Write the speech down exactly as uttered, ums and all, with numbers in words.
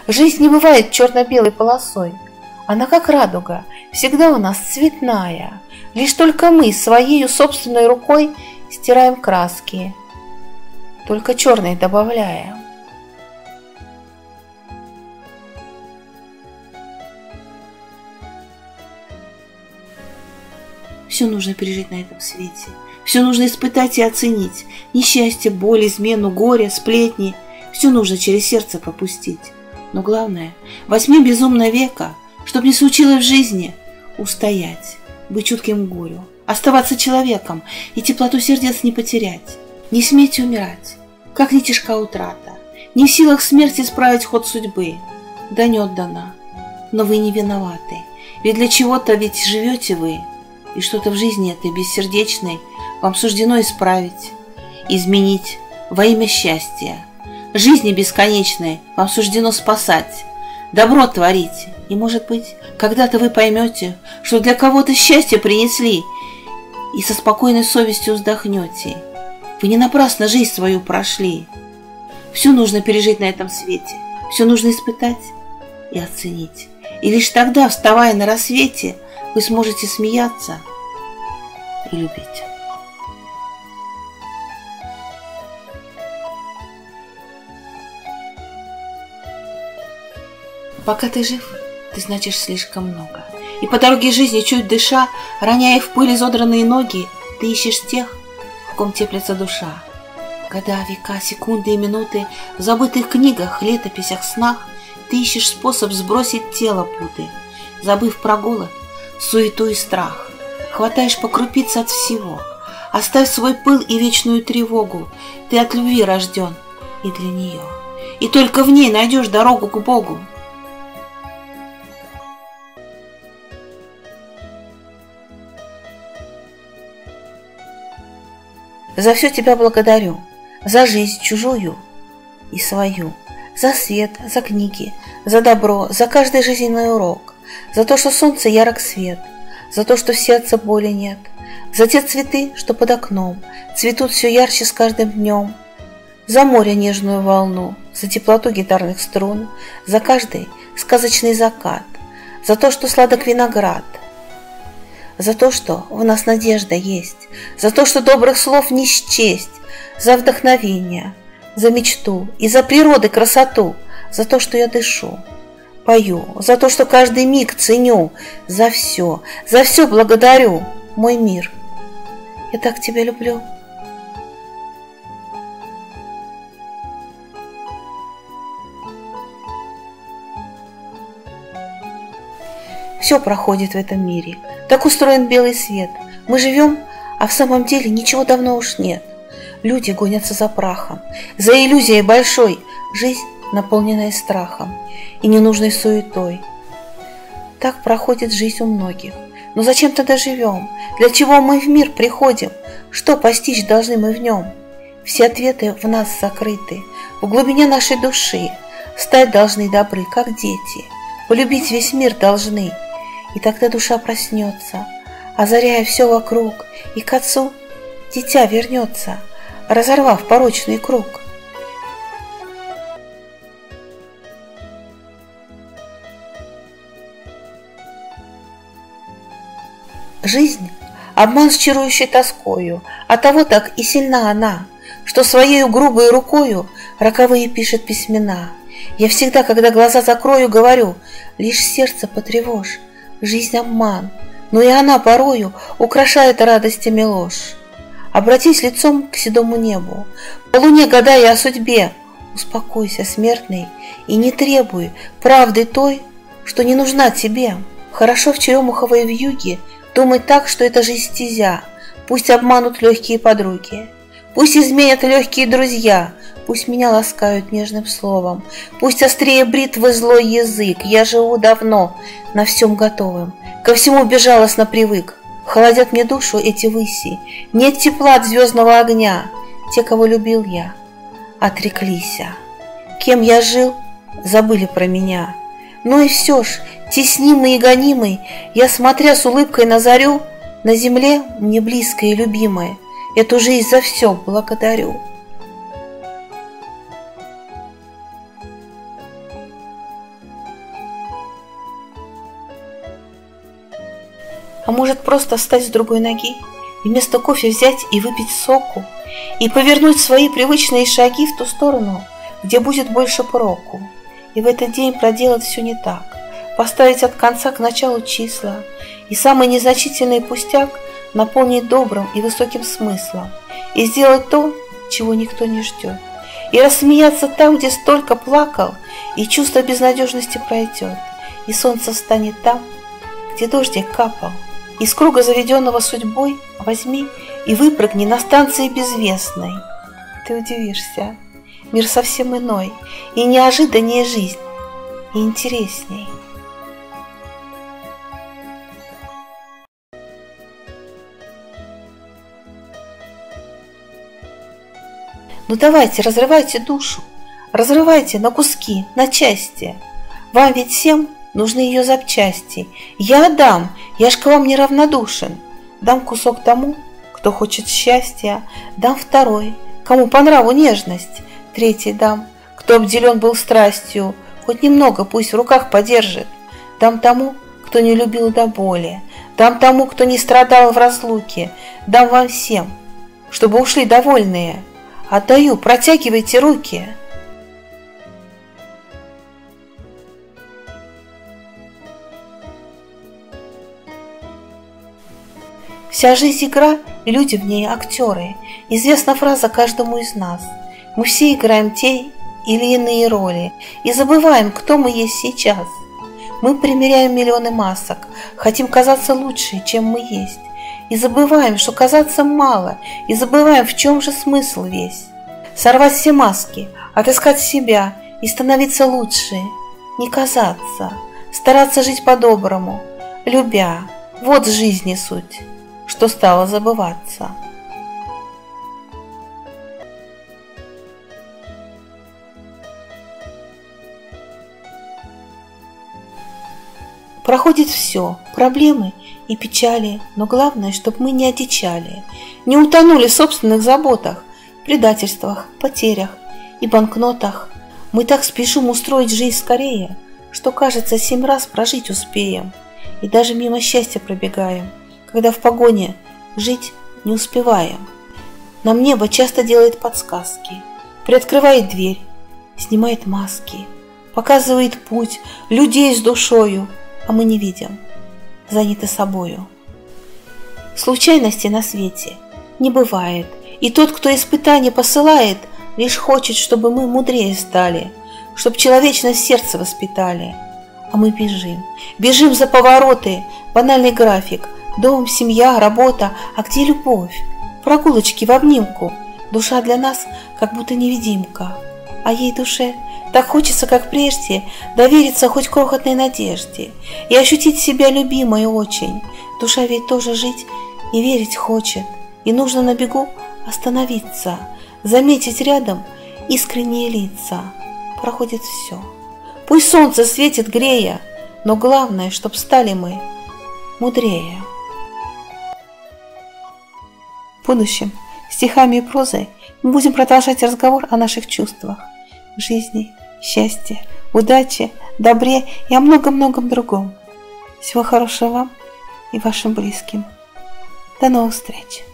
Жизнь не бывает черно-белой полосой. Она как радуга, всегда у нас цветная. Лишь только мы своей собственной рукой стираем краски, только черные добавляем. Все нужно пережить на этом свете. Все нужно испытать и оценить. Несчастье, боль, измену, горе, сплетни. Все нужно через сердце пропустить. Но главное, возьми безумно века, чтоб не случилось в жизни, устоять, быть чутким к горю, оставаться человеком и теплоту сердец не потерять. Не смейте умирать, как не тяжка утрата. Не в силах смерти исправить ход судьбы. Да не отдана, но вы не виноваты. Ведь для чего-то ведь живете вы. И что-то в жизни этой бессердечной вам суждено исправить, изменить во имя счастья. Жизни бесконечной вам суждено спасать, добро творить. И, может быть, когда-то вы поймете, что для кого-то счастье принесли, и со спокойной совестью вздохнете. Вы не напрасно жизнь свою прошли. Все нужно пережить на этом свете, все нужно испытать и оценить. И лишь тогда, вставая на рассвете, вы сможете смеяться и любить. Пока ты жив, ты значишь слишком много. И по дороге жизни, чуть дыша, роняя в пыль изодранные ноги, ты ищешь тех, в ком теплится душа. Года, века, секунды и минуты в забытых книгах, летописях, снах ты ищешь способ сбросить тело путы, забыв про голод, суету и страх. Хватаешь по крупице от всего. Оставь свой пыл и вечную тревогу. Ты от любви рожден и для нее. И только в ней найдешь дорогу к Богу. За все тебя благодарю, за жизнь чужую и свою, за свет, за книги, за добро, за каждый жизненный урок, за то, что солнце ярок свет, за то, что в сердце боли нет, за те цветы, что под окном цветут все ярче с каждым днем, за море нежную волну, за теплоту гитарных струн, за каждый сказочный закат, за то, что сладок виноград, за то, что в нас надежда есть, за то, что добрых слов не счесть, за вдохновение, за мечту и за природы красоту, за то, что я дышу, пою, за то, что каждый миг ценю, за все, за все благодарю, мой мир. Я так тебя люблю. Все проходит в этом мире. Так устроен белый свет. Мы живем, а в самом деле ничего давно уж нет. Люди гонятся за прахом, за иллюзией большой. Жизнь, наполненная страхом и ненужной суетой. Так проходит жизнь у многих. Но зачем тогда живем? Для чего мы в мир приходим? Что постичь должны мы в нем? Все ответы в нас закрыты. В глубине нашей души стать должны добры, как дети. Полюбить весь мир должны. И тогда душа проснется, озаряя все вокруг, и к отцу дитя вернется, разорвав порочный круг. Жизнь — обман с чарующей тоскою, а того так и сильна она, что своею грубой рукою роковые пишет письмена. Я всегда, когда глаза закрою, говорю: лишь сердце потревожь, жизнь обман, но и она порою украшает радостями ложь. Обратись лицом к седому небу, по луне гадая о судьбе. Успокойся, смертный, и не требуй правды той, что не нужна тебе. Хорошо в черемуховой вьюге думать так, что это жизнь стезя. Пусть обманут легкие подруги, пусть изменят легкие друзья, пусть меня ласкают нежным словом, пусть острее бритвы злой язык. Я живу давно, на всем готовым, ко всему безжалостно привык. Холодят мне душу эти выси, нет тепла от звездного огня. Те, кого любил я, отреклись. Кем я жил, забыли про меня. Но и все ж, теснимый и гонимый, я, смотря с улыбкой на зарю, на земле мне близкой и любимой, эту жизнь за все благодарю. А может, просто встать с другой ноги и вместо кофе взять и выпить соку, и повернуть свои привычные шаги в ту сторону, где будет больше проку, и в этот день проделать все не так, поставить от конца к началу числа, и самый незначительный пустяк наполнить добрым и высоким смыслом, и сделать то, чего никто не ждет, и рассмеяться там, где столько плакал, и чувство безнадежности пройдет, и солнце встанет там, где дождик капал. Из круга, заведенного судьбой, возьми и выпрыгни на станции безвестной. Ты удивишься, мир совсем иной, и неожиданнее жизнь, и интересней. Ну давайте, разрывайте душу, разрывайте на куски, на части. Вам ведь всем нужны ее запчасти. Я дам, я ж к вам неравнодушен. Дам кусок тому, кто хочет счастья. Дам второй, кому по нраву нежность. Третий дам, кто обделен был страстью. Хоть немного пусть в руках подержит. Дам тому, кто не любил до боли. Дам тому, кто не страдал в разлуке. Дам вам всем, чтобы ушли довольные. Отдаю, протягивайте руки. Вся жизнь игра, и люди в ней актеры. Известна фраза каждому из нас. Мы все играем те или иные роли и забываем, кто мы есть сейчас. Мы примеряем миллионы масок, хотим казаться лучше, чем мы есть. И забываем, что казаться мало, и забываем, в чем же смысл весь. Сорвать все маски, отыскать себя и становиться лучше. Не казаться, стараться жить по-доброму, любя. Вот жизни суть, что стало забываться. Проходит все, проблемы и печали, но главное, чтобы мы не одичали, не утонули в собственных заботах, предательствах, потерях и банкнотах. Мы так спешим устроить жизнь скорее, что, кажется, семь раз прожить успеем, и даже мимо счастья пробегаем, когда в погоне жить не успеваем. Нам небо часто делает подсказки, приоткрывает дверь, снимает маски, показывает путь, людей с душою, а мы не видим, заняты собою. Случайностей на свете не бывает, и тот, кто испытания посылает, лишь хочет, чтобы мы мудрее стали, чтоб человечность в сердце воспитали. А мы бежим, бежим за повороты, банальный график, дом, семья, работа, а где любовь? Прогулочки в обнимку, душа для нас как будто невидимка, а ей душе так хочется, как прежде, довериться хоть крохотной надежде и ощутить себя любимой очень. Душа ведь тоже жить и верить хочет, и нужно на бегу остановиться, заметить рядом искренние лица. Проходит все. Пусть солнце светит грея, но главное, чтоб стали мы мудрее. В будущем стихами и прозой мы будем продолжать разговор о наших чувствах, жизни, счастье, удаче, добре и о многом-многом другом. Всего хорошего вам и вашим близким. До новых встреч!